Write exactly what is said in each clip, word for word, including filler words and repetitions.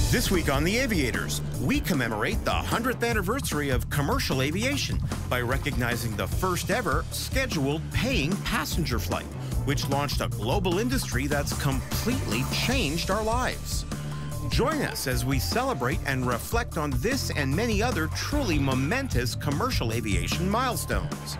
This week on the Aviators, we commemorate the hundredth anniversary of commercial aviation by recognizing the first ever scheduled paying passenger flight, which launched a global industry that's completely changed our lives. Join us as we celebrate and reflect on this and many other truly momentous commercial aviation milestones.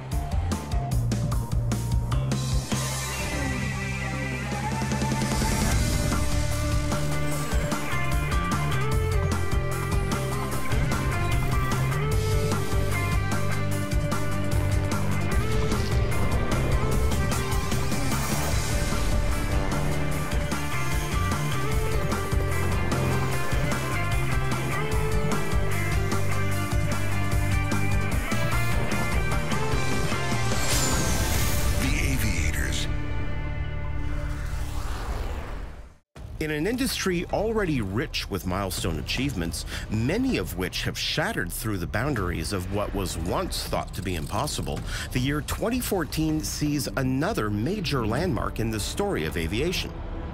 In an industry already rich with milestone achievements, many of which have shattered through the boundaries of what was once thought to be impossible, the year twenty fourteen sees another major landmark in the story of aviation.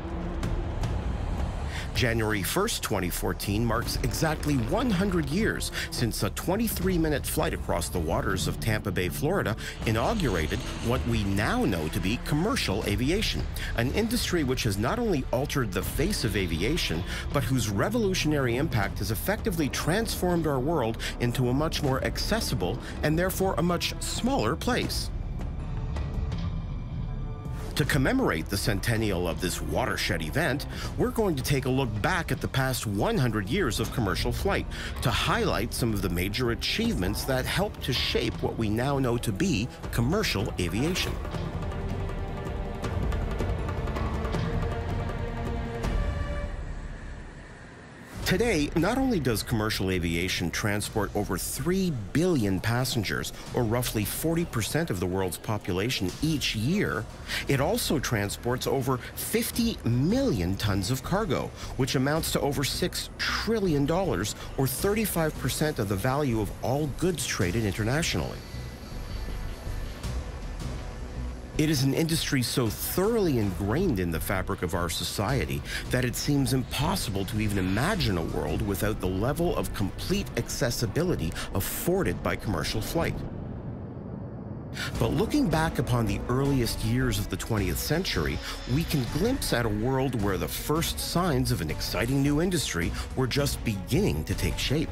January first, twenty fourteen marks exactly one hundred years since a twenty-three minute flight across the waters of Tampa Bay, Florida, inaugurated what we now know to be commercial aviation, an industry which has not only altered the face of aviation, but whose revolutionary impact has effectively transformed our world into a much more accessible and therefore a much smaller place. To commemorate the centennial of this watershed event, we're going to take a look back at the past one hundred years of commercial flight to highlight some of the major achievements that helped to shape what we now know to be commercial aviation. Today, not only does commercial aviation transport over three billion passengers, or roughly forty percent of the world's population each year, it also transports over fifty million tons of cargo, which amounts to over six trillion dollars, or thirty-five percent of the value of all goods traded internationally. It is an industry so thoroughly ingrained in the fabric of our society that it seems impossible to even imagine a world without the level of complete accessibility afforded by commercial flight. But looking back upon the earliest years of the twentieth century, we can glimpse at a world where the first signs of an exciting new industry were just beginning to take shape.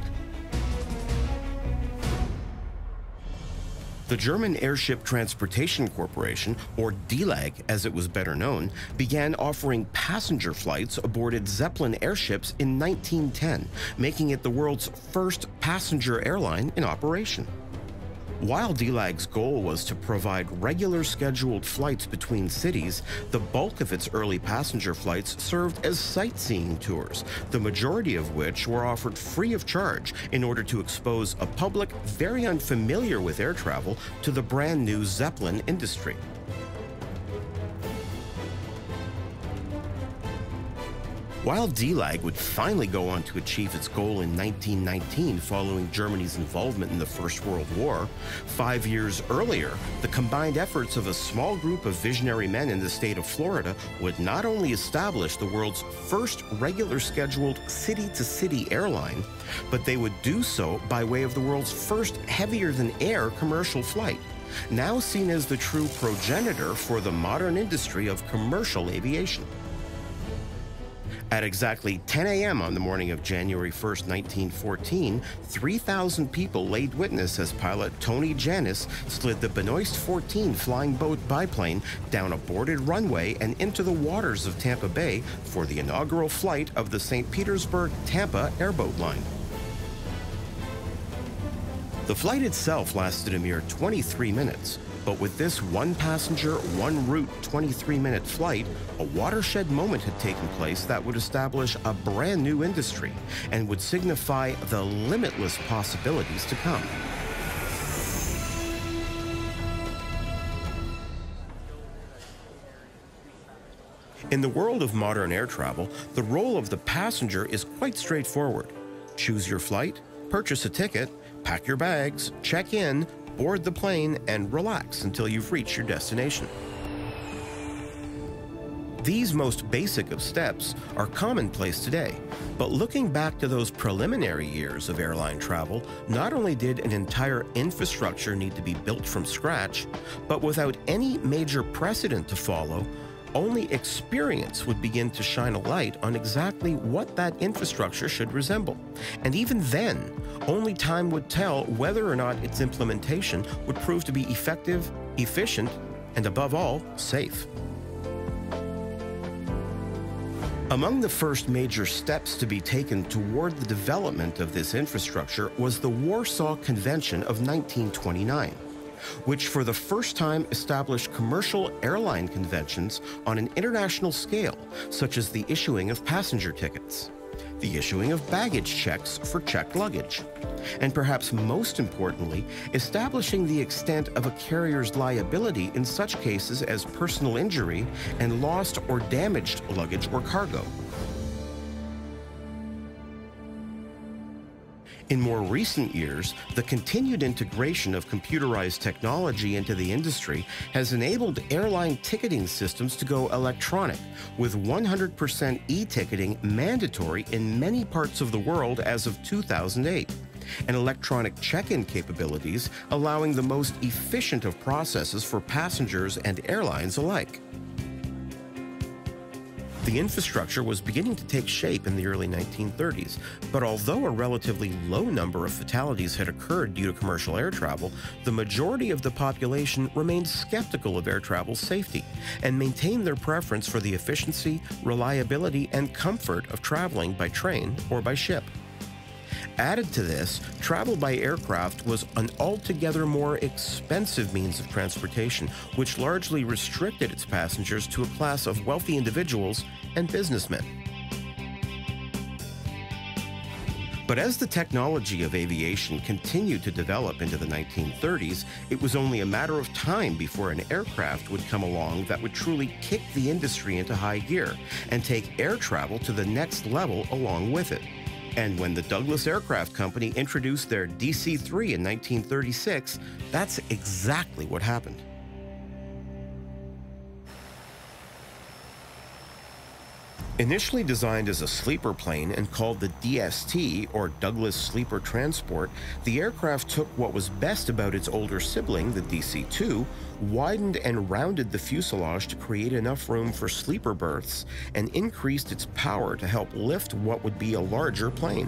The German Airship Transportation Corporation, or D L A G as it was better known, began offering passenger flights aboard Zeppelin airships in nineteen ten, making it the world's first passenger airline in operation. While D L A G's goal was to provide regular scheduled flights between cities, the bulk of its early passenger flights served as sightseeing tours, the majority of which were offered free of charge in order to expose a public very unfamiliar with air travel to the brand new Zeppelin industry. While D L A G would finally go on to achieve its goal in nineteen nineteen following Germany's involvement in the First World War, five years earlier, the combined efforts of a small group of visionary men in the state of Florida would not only establish the world's first regular scheduled city-to-city airline, but they would do so by way of the world's first heavier-than-air commercial flight, now seen as the true progenitor for the modern industry of commercial aviation. At exactly ten A M on the morning of January first, nineteen fourteen, three thousand people laid witness as pilot Tony Janis slid the Benoist fourteen flying boat biplane down a boarded runway and into the waters of Tampa Bay for the inaugural flight of the Saint Petersburg-Tampa airboat line. The flight itself lasted a mere twenty-three minutes, but with this one-passenger, one-route twenty-three minute flight, a watershed moment had taken place that would establish a brand new industry and would signify the limitless possibilities to come. In the world of modern air travel, the role of the passenger is quite straightforward. Choose your flight, purchase a ticket, pack your bags, check in, board the plane, and relax until you've reached your destination. These most basic of steps are commonplace today, but looking back to those preliminary years of airline travel, not only did an entire infrastructure need to be built from scratch, but without any major precedent to follow, only experience would begin to shine a light on exactly what that infrastructure should resemble. And even then, only time would tell whether or not its implementation would prove to be effective, efficient, and above all, safe. Among the first major steps to be taken toward the development of this infrastructure was the Warsaw Convention of nineteen twenty-nine, which for the first time established commercial airline conventions on an international scale, such as the issuing of passenger tickets, the issuing of baggage checks for checked luggage, and perhaps most importantly, establishing the extent of a carrier's liability in such cases as personal injury and lost or damaged luggage or cargo. In more recent years, the continued integration of computerized technology into the industry has enabled airline ticketing systems to go electronic, with one hundred percent e-ticketing mandatory in many parts of the world as of two thousand eight, and electronic check-in capabilities allowing the most efficient of processes for passengers and airlines alike. The infrastructure was beginning to take shape in the early nineteen thirties, but although a relatively low number of fatalities had occurred due to commercial air travel, the majority of the population remained skeptical of air travel's safety and maintained their preference for the efficiency, reliability, and comfort of traveling by train or by ship. Added to this, travel by aircraft was an altogether more expensive means of transportation, which largely restricted its passengers to a class of wealthy individuals and businessmen. But as the technology of aviation continued to develop into the nineteen thirties, it was only a matter of time before an aircraft would come along that would truly kick the industry into high gear and take air travel to the next level along with it. And when the Douglas Aircraft Company introduced their D C three in nineteen thirty-six, that's exactly what happened. Initially designed as a sleeper plane and called the D S T, or Douglas Sleeper Transport, the aircraft took what was best about its older sibling, the D C two, widened and rounded the fuselage to create enough room for sleeper berths, and increased its power to help lift what would be a larger plane.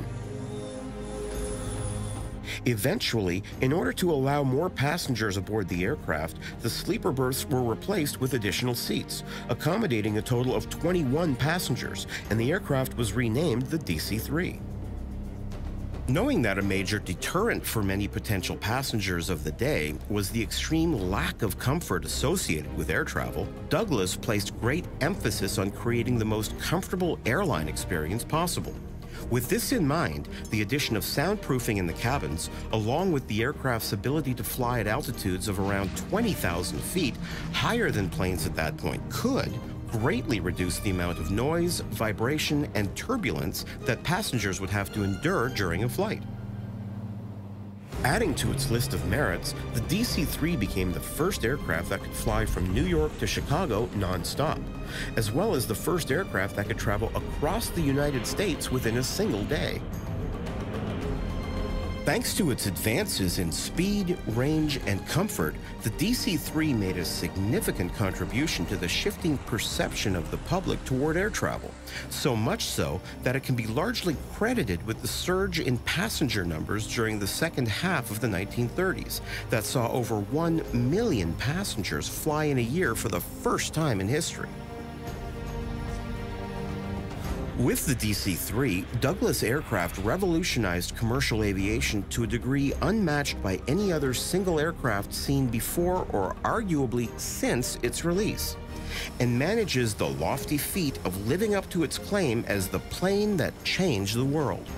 Eventually, in order to allow more passengers aboard the aircraft, the sleeper berths were replaced with additional seats, accommodating a total of twenty-one passengers, and the aircraft was renamed the D C three. Knowing that a major deterrent for many potential passengers of the day was the extreme lack of comfort associated with air travel, Douglas placed great emphasis on creating the most comfortable airline experience possible. With this in mind, the addition of soundproofing in the cabins, along with the aircraft's ability to fly at altitudes of around twenty thousand feet, higher than planes at that point could, greatly reduce the amount of noise, vibration, and turbulence that passengers would have to endure during a flight. Adding to its list of merits, the D C three became the first aircraft that could fly from New York to Chicago non-stop, as well as the first aircraft that could travel across the United States within a single day. Thanks to its advances in speed, range, and comfort, the D C three made a significant contribution to the shifting perception of the public toward air travel, so much so that it can be largely credited with the surge in passenger numbers during the second half of the nineteen thirties that saw over one million passengers fly in a year for the first time in history. With the D C three, Douglas Aircraft revolutionized commercial aviation to a degree unmatched by any other single aircraft seen before or arguably since its release, and manages the lofty feat of living up to its claim as the plane that changed the world.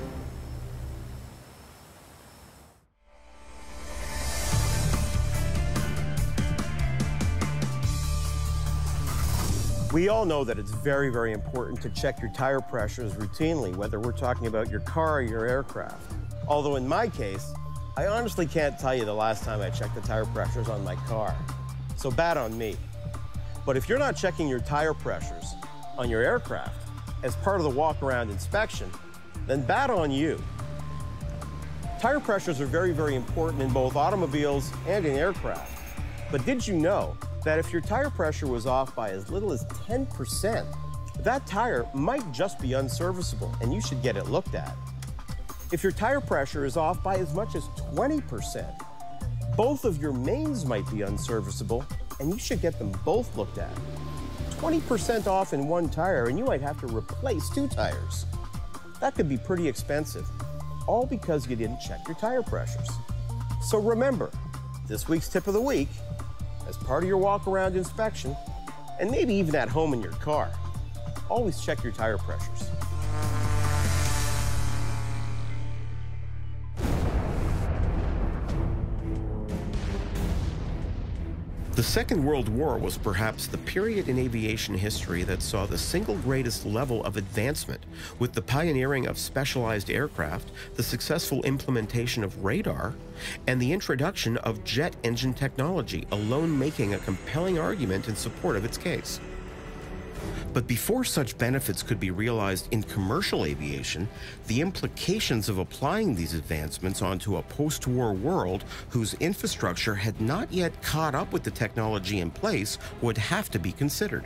We all know that it's very, very important to check your tire pressures routinely, whether we're talking about your car or your aircraft. Although in my case, I honestly can't tell you the last time I checked the tire pressures on my car. So bad on me. But if you're not checking your tire pressures, on your aircraft as part of the walk-around inspection, then bad on you. Tire pressures are very, very important in both automobiles and in aircraft. But did you know that if your tire pressure was off by as little as ten percent, that tire might just be unserviceable and you should get it looked at? If your tire pressure is off by as much as twenty percent, both of your mains might be unserviceable and you should get them both looked at. twenty percent off in one tire and you might have to replace two tires. That could be pretty expensive, all because you didn't check your tire pressures. So remember, this week's tip of the week, as part of your walk-around inspection, and maybe even at home in your car, always check your tire pressures. The Second World War was perhaps the period in aviation history that saw the single greatest level of advancement, with the pioneering of specialized aircraft, the successful implementation of radar, and the introduction of jet engine technology, alone making a compelling argument in support of its case. But before such benefits could be realized in commercial aviation, the implications of applying these advancements onto a post-war world whose infrastructure had not yet caught up with the technology in place would have to be considered.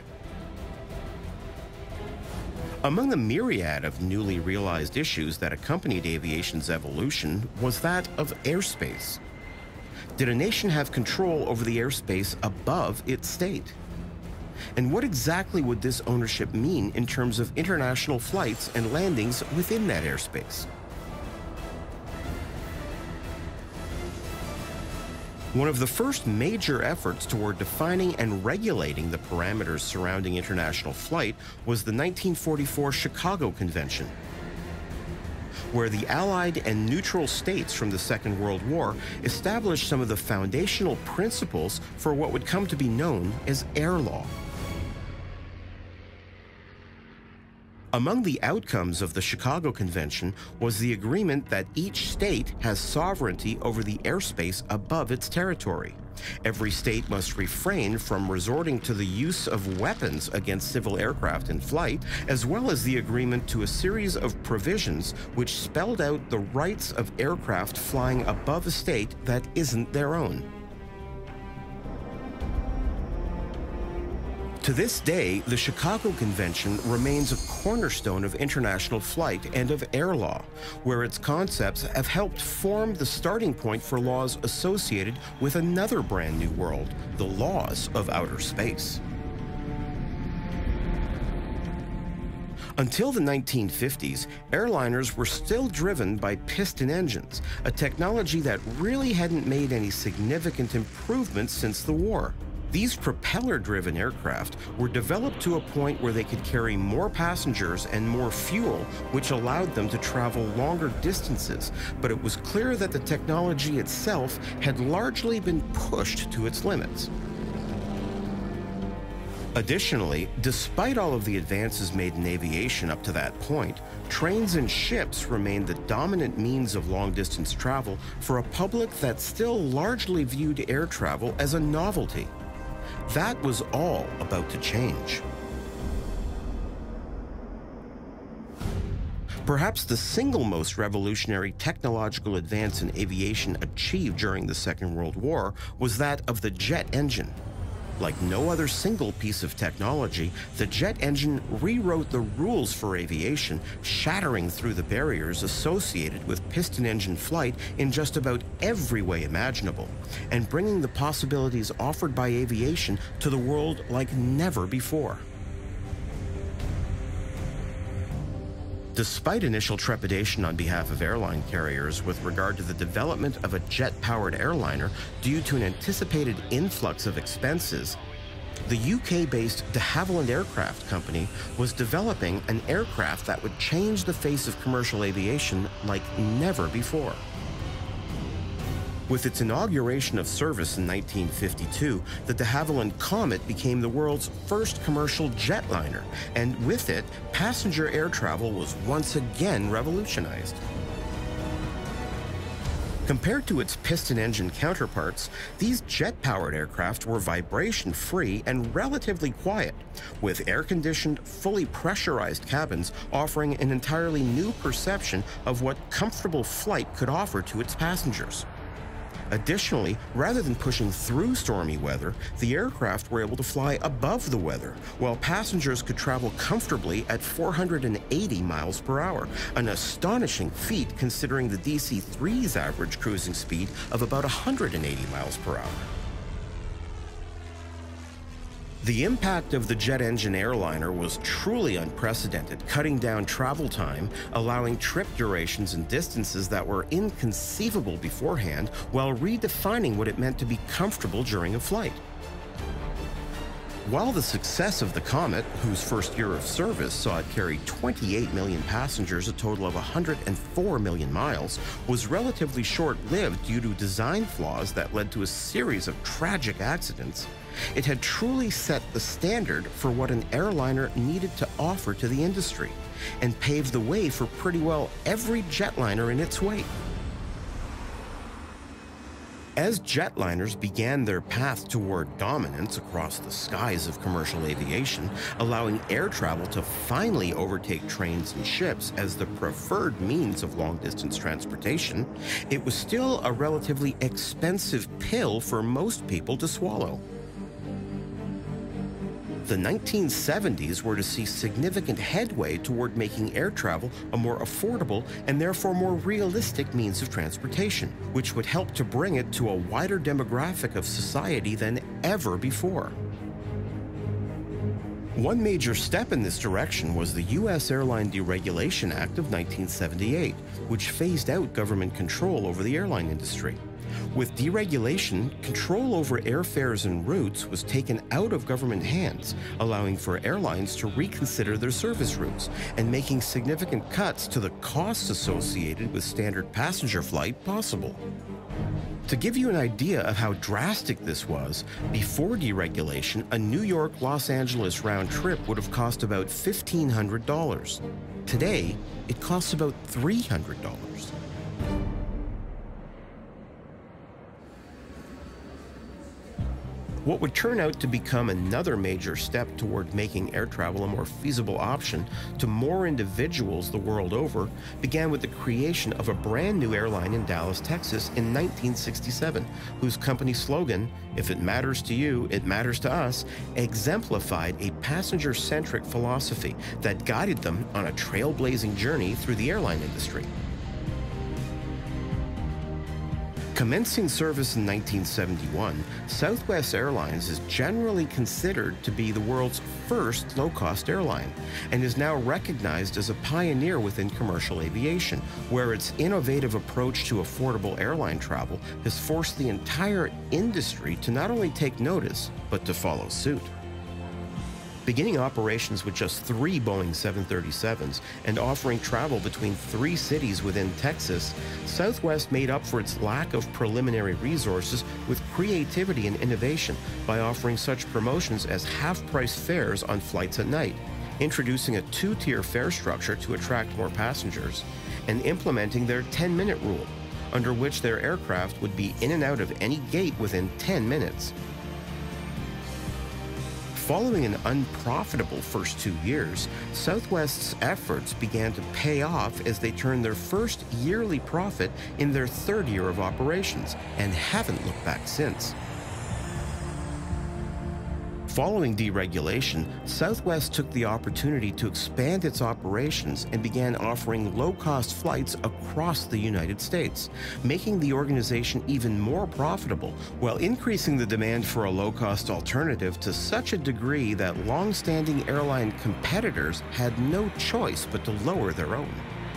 Among the myriad of newly realized issues that accompanied aviation's evolution was that of airspace. Did a nation have control over the airspace above its state? And what exactly would this ownership mean in terms of international flights and landings within that airspace? One of the first major efforts toward defining and regulating the parameters surrounding international flight was the nineteen forty-four Chicago Convention, where the Allied and neutral states from the Second World War established some of the foundational principles for what would come to be known as air law. Among the outcomes of the Chicago Convention was the agreement that each state has sovereignty over the airspace above its territory. Every state must refrain from resorting to the use of weapons against civil aircraft in flight, as well as the agreement to a series of provisions which spelled out the rights of aircraft flying above a state that isn't their own. To this day, the Chicago Convention remains a cornerstone of international flight and of air law, where its concepts have helped form the starting point for laws associated with another brand new world, the laws of outer space. Until the nineteen fifties, airliners were still driven by piston engines, a technology that really hadn't made any significant improvements since the war. These propeller-driven aircraft were developed to a point where they could carry more passengers and more fuel, which allowed them to travel longer distances, but it was clear that the technology itself had largely been pushed to its limits. Additionally, despite all of the advances made in aviation up to that point, trains and ships remained the dominant means of long-distance travel for a public that still largely viewed air travel as a novelty. That was all about to change. Perhaps the single most revolutionary technological advance in aviation achieved during the Second World War was that of the jet engine. Like no other single piece of technology, the jet engine rewrote the rules for aviation, shattering through the barriers associated with piston engine flight in just about every way imaginable, and bringing the possibilities offered by aviation to the world like never before. Despite initial trepidation on behalf of airline carriers with regard to the development of a jet-powered airliner due to an anticipated influx of expenses, the U K-based de Havilland Aircraft Company was developing an aircraft that would change the face of commercial aviation like never before. With its inauguration of service in nineteen fifty-two, the de Havilland Comet became the world's first commercial jetliner, and with it, passenger air travel was once again revolutionized. Compared to its piston engine counterparts, these jet-powered aircraft were vibration-free and relatively quiet, with air-conditioned, fully pressurized cabins offering an entirely new perception of what comfortable flight could offer to its passengers. Additionally, rather than pushing through stormy weather, the aircraft were able to fly above the weather, while passengers could travel comfortably at four hundred eighty miles per hour, an astonishing feat considering the D C three's average cruising speed of about one hundred eighty miles per hour. The impact of the jet engine airliner was truly unprecedented, cutting down travel time, allowing trip durations and distances that were inconceivable beforehand, while redefining what it meant to be comfortable during a flight. While the success of the Comet, whose first year of service saw it carry twenty-eight million passengers, a total of one hundred four million miles, was relatively short-lived due to design flaws that led to a series of tragic accidents, it had truly set the standard for what an airliner needed to offer to the industry, and paved the way for pretty well every jetliner in its wake. As jetliners began their path toward dominance across the skies of commercial aviation, allowing air travel to finally overtake trains and ships as the preferred means of long-distance transportation, it was still a relatively expensive pill for most people to swallow. The nineteen seventies were to see significant headway toward making air travel a more affordable and therefore more realistic means of transportation, which would help to bring it to a wider demographic of society than ever before. One major step in this direction was the U S Airline Deregulation Act of nineteen seventy-eight, which phased out government control over the airline industry. With deregulation, control over airfares and routes was taken out of government hands, allowing for airlines to reconsider their service routes and making significant cuts to the costs associated with standard passenger flight possible. To give you an idea of how drastic this was, before deregulation, a New York-Los Angeles round trip would have cost about fifteen hundred dollars. Today, it costs about three hundred dollars. What would turn out to become another major step toward making air travel a more feasible option to more individuals the world over began with the creation of a brand new airline in Dallas, Texas in nineteen sixty-seven, whose company slogan, "If it matters to you, it matters to us," exemplified a passenger-centric philosophy that guided them on a trailblazing journey through the airline industry. Commencing service in nineteen seventy-one, Southwest Airlines is generally considered to be the world's first low-cost airline, and is now recognized as a pioneer within commercial aviation, where its innovative approach to affordable airline travel has forced the entire industry to not only take notice, but to follow suit. Beginning operations with just three Boeing seven thirty-sevens and offering travel between three cities within Texas, Southwest made up for its lack of preliminary resources with creativity and innovation by offering such promotions as half-price fares on flights at night, introducing a two-tier fare structure to attract more passengers, and implementing their ten-minute rule, under which their aircraft would be in and out of any gate within ten minutes. Following an unprofitable first two years, Southwest's efforts began to pay off as they turned their first yearly profit in their third year of operations, and haven't looked back since. Following deregulation, Southwest took the opportunity to expand its operations and began offering low-cost flights across the United States, making the organization even more profitable, while increasing the demand for a low-cost alternative to such a degree that long-standing airline competitors had no choice but to lower their own.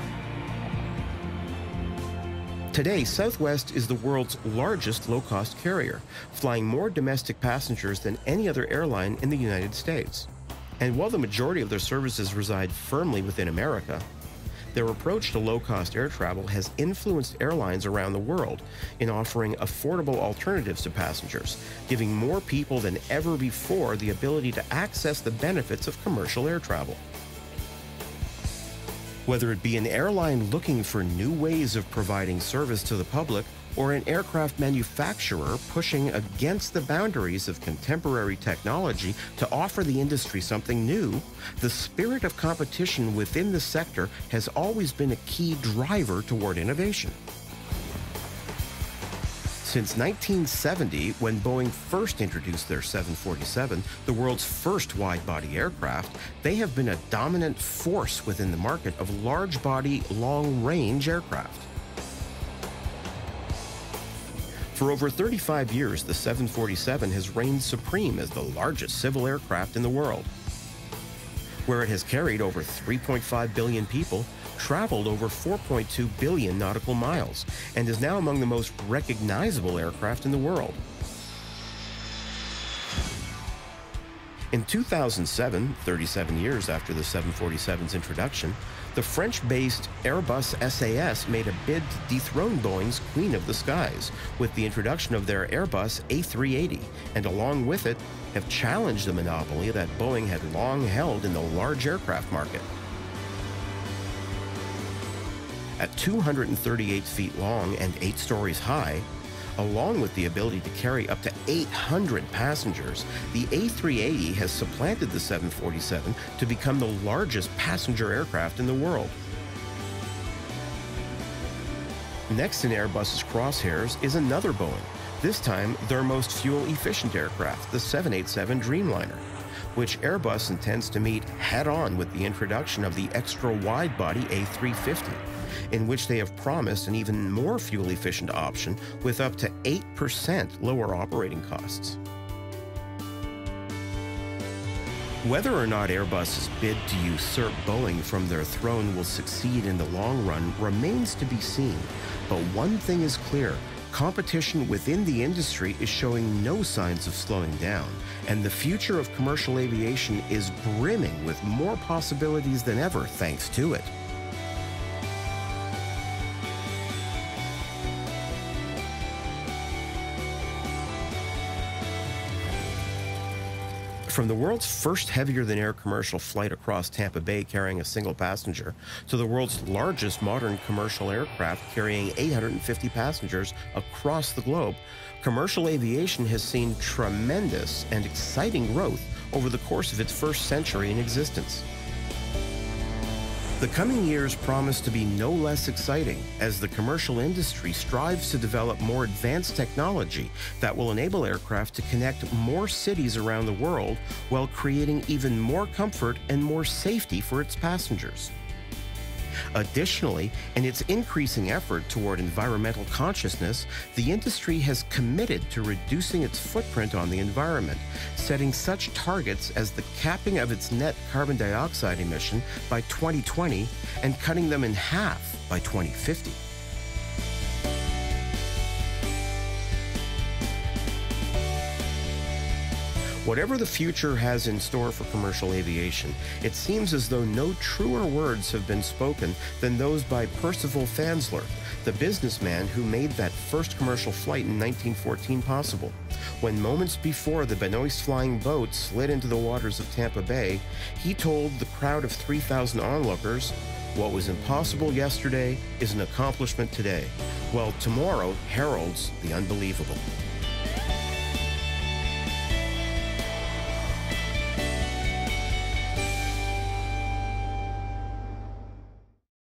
Today, Southwest is the world's largest low-cost carrier, flying more domestic passengers than any other airline in the United States. And while the majority of their services reside firmly within America, their approach to low-cost air travel has influenced airlines around the world in offering affordable alternatives to passengers, giving more people than ever before the ability to access the benefits of commercial air travel. Whether it be an airline looking for new ways of providing service to the public, or an aircraft manufacturer pushing against the boundaries of contemporary technology to offer the industry something new, the spirit of competition within the sector has always been a key driver toward innovation. Since nineteen seventy, when Boeing first introduced their seven forty-seven, the world's first wide-body aircraft, they have been a dominant force within the market of large-body, long-range aircraft. For over thirty-five years, the seven forty-seven has reigned supreme as the largest civil aircraft in the world, where it has carried over three point five billion people, traveled over four point two billion nautical miles, and is now among the most recognizable aircraft in the world. In two thousand seven, thirty-seven years after the seven forty-seven's introduction, the French-based Airbus S A S made a bid to dethrone Boeing's Queen of the Skies with the introduction of their Airbus A three eighty, and along with it, have challenged the monopoly that Boeing had long held in the large aircraft market. At two hundred thirty-eight feet long and eight stories high, along with the ability to carry up to eight hundred passengers, the A three eighty has supplanted the seven forty-seven to become the largest passenger aircraft in the world. Next in Airbus's crosshairs is another Boeing, this time their most fuel-efficient aircraft, the seven eighty-seven Dreamliner, which Airbus intends to meet head-on with the introduction of the extra-wide-body A three fifty, in which they have promised an even more fuel-efficient option with up to eight percent lower operating costs. Whether or not Airbus's bid to usurp Boeing from their throne will succeed in the long run remains to be seen, but one thing is clear: competition within the industry is showing no signs of slowing down, and the future of commercial aviation is brimming with more possibilities than ever thanks to it. From the world's first heavier-than-air commercial flight across Tampa Bay carrying a single passenger, to the world's largest modern commercial aircraft carrying eight hundred fifty passengers across the globe, commercial aviation has seen tremendous and exciting growth over the course of its first century in existence. The coming years promise to be no less exciting as the commercial industry strives to develop more advanced technology that will enable aircraft to connect more cities around the world while creating even more comfort and more safety for its passengers. Additionally, in its increasing effort toward environmental consciousness, the industry has committed to reducing its footprint on the environment, setting such targets as the capping of its net carbon dioxide emission by twenty twenty and cutting them in half by twenty fifty. Whatever the future has in store for commercial aviation, it seems as though no truer words have been spoken than those by Percival Fansler, the businessman who made that first commercial flight in nineteen fourteen possible, when moments before the Benoist flying boat slid into the waters of Tampa Bay, he told the crowd of three thousand onlookers, "What was impossible yesterday is an accomplishment today, while tomorrow heralds the unbelievable."